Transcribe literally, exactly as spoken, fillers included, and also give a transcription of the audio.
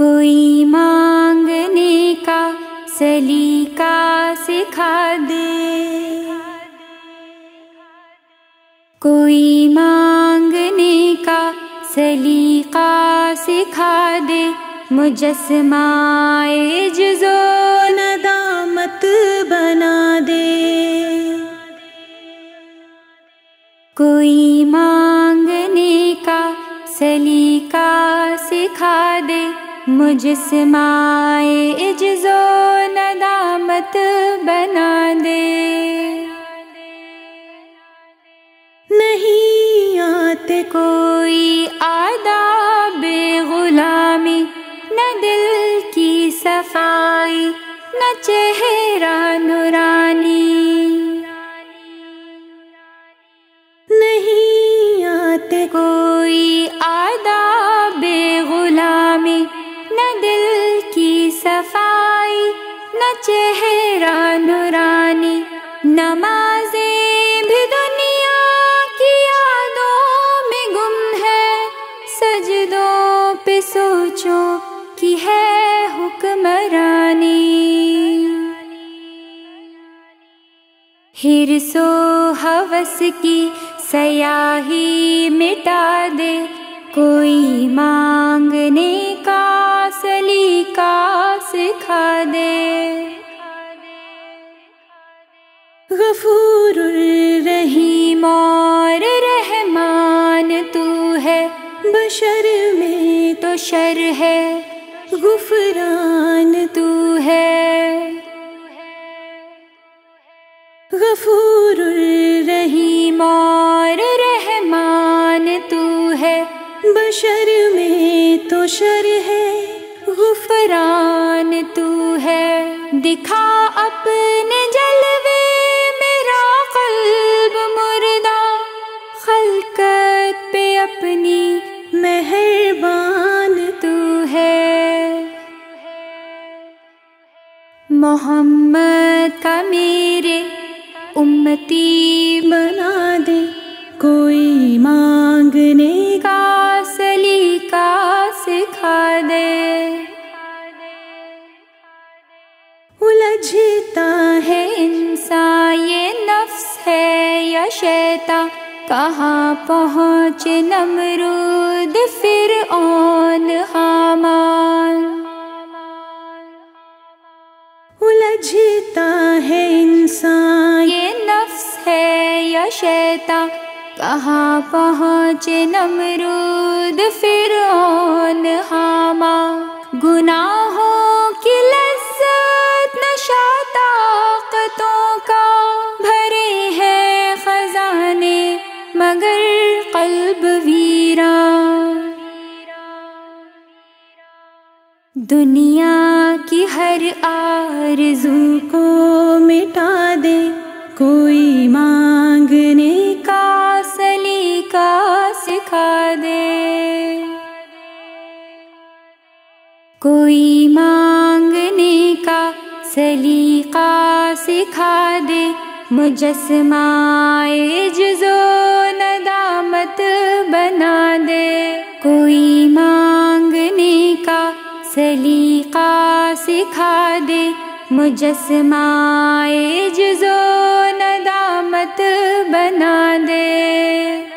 کوئی مانگنے کا سلیقہ سکھا دے، کوئی مانگنے کا سلیقہ سکھا دے، مجسمہ عجز و ندامت بنا دے۔ کوئی مانگنے کا سلیقہ سکھا دے، مجسمہ عجز و ندامت بنا دے۔ نہیں آتے کوئی آداب غلامی، نہ دل کی صفائی، نہ چہرہ نورانی۔ نہیں آتے کوئی آداب غلامی، نہ دل کی صفائی، نہ چہرہ نورانی۔ نمازیں بھی دنیا کی یادوں میں گم ہے، سجدوں پہ سوچوں کی ہے حکمرانی۔ حرص و ہوس کی سیاہی مٹا دے، کوئی مانگنے کا سلیقہ سکھا دے۔ غفور الرحیم اور رحمان تو ہے، بشر میں تو شر ہے، غفران تو ہے۔ غفور الرحیم اور رحمان تو ہے، بشر میں تو شر ہے، غفران تو ہے۔ دکھا اپنے جلوے میرا قلب مردہ، خلقت پہ اپنی مہربان تو ہے۔ محمد کا میرے امتی بنا دے، کوئی مانگنے کا سلیقہ سکھا دے۔ الجھتا ہے انسان یہ نفس ہے یا شیطان، کہاں پہنچے نمرود فرعون حامان۔ الجھتا ہے انسان یہ نفس ہے یا شیطان، کہاں پہنچے نمرود فرعون حامان۔ گناہوں کی لذت نشہ طاقتوں کا، بھرے ہیں خزانے مگر قلب ویران۔ دنیا کی ہر آرزو کو مٹا دے، کوئی مانگنے کا سلیقہ سکھا دے۔ کوئی مانگنے کا سلیقہ سکھا دے، مجسمہ عجز و ندامت بنا دے۔ کوئی مانگنے کا سلیقہ سکھا دے، مجسمہ عجز و ندامت بنا دے۔